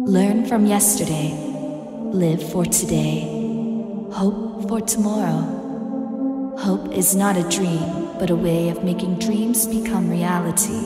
Learn from yesterday. Live for today. Hope for tomorrow. Hope is not a dream, but a way of making dreams become reality.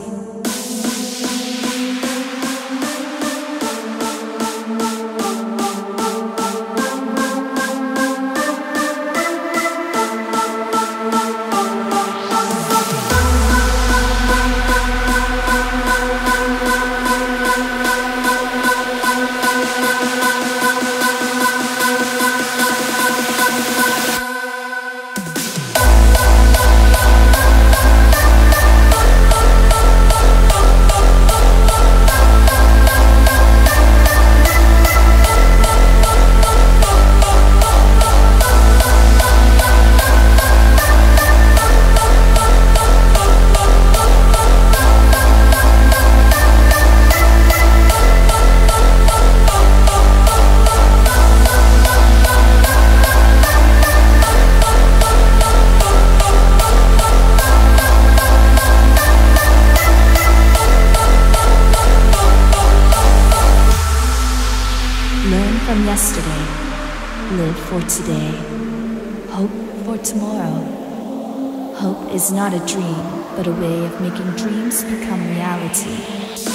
Learn from yesterday. Live for today. Hope for tomorrow. Hope is not a dream, but a way of making dreams become reality.